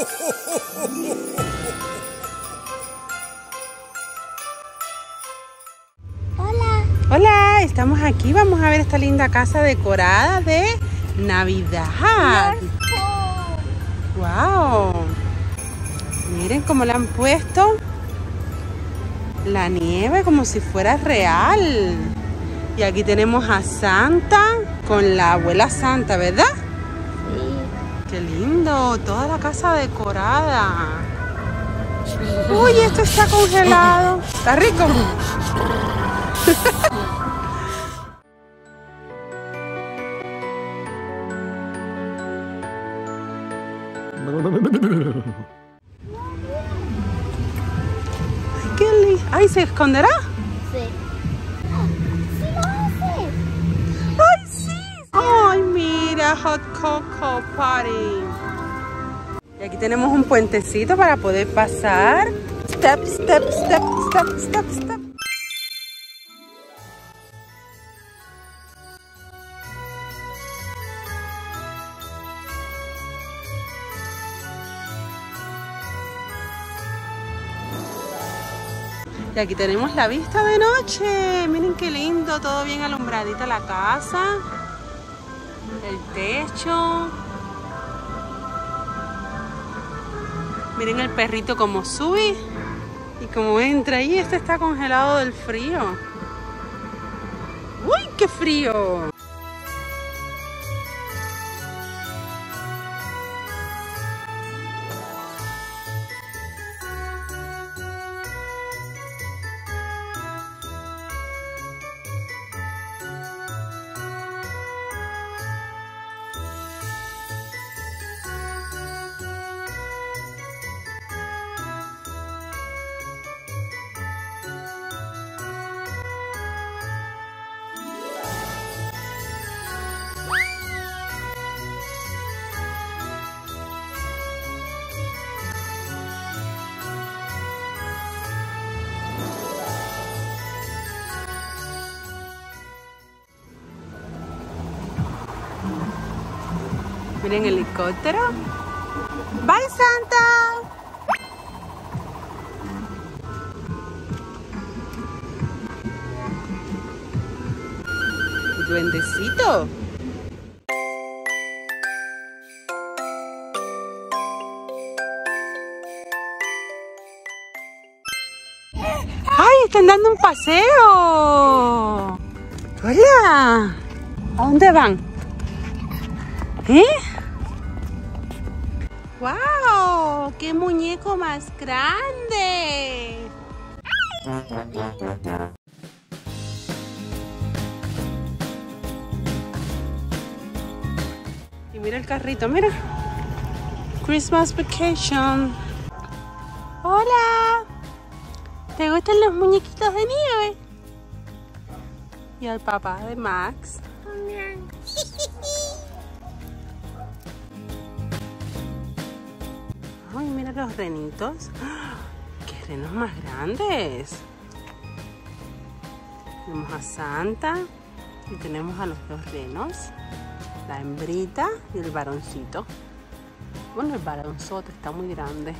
Hola. Hola, estamos aquí. Vamos a ver esta linda casa decorada de Navidad. ¡Wow! Miren cómo le han puesto la nieve como si fuera real. Y aquí tenemos a Santa con la abuela Santa, ¿verdad? Sí. ¡Qué lindo! Toda la casa decorada. ¡Uy, esto está congelado! ¿Está rico? Ay, qué lindo. Ay, ¿se esconderá? Sí. ¡Sí lo hace! ¡Ay, sí! ¡Ay, mira! Hot Cocoa Party. Y aquí tenemos un puentecito para poder pasar. Step, step, step, step, step, step. Y aquí tenemos la vista de noche. Miren qué lindo, todo bien alumbradita la casa. El techo. Miren el perrito como sube y como entra. Y este está congelado del frío. ¡Uy, qué frío! Miren el helicóptero. ¡Bye, Santa! ¡Duendecito! ¡Ay, están dando un paseo! ¡Hola! ¿A dónde van? ¿Eh? ¡Wow! ¡Qué muñeco más grande! Y mira el carrito, mira. Christmas Vacation. ¡Hola! ¿Te gustan los muñequitos de nieve? Y al papá de Max. Ay, mira los renitos. ¡Qué renos más grandes! Tenemos a Santa y tenemos a los dos renos. La hembrita y el varoncito. Bueno, el varonzote está muy grande.